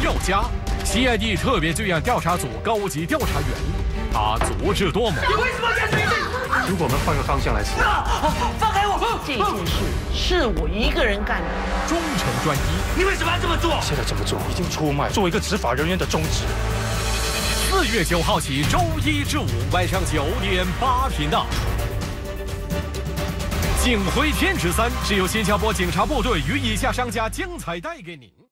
药家，CID 特别罪案调查组高级调查员，他足智多谋。 你为什么要追击？ 如果我们换个方向来思考， 放开我！ 这件事是我一个人干的。 忠诚专一， 你为什么要这么做？ 现在这么做已经出卖作为一个执法人员的宗旨。 4月9号起，周1至5晚上9点8频道。警徽天职3是由新加坡警察部队与以下商家精彩带给您。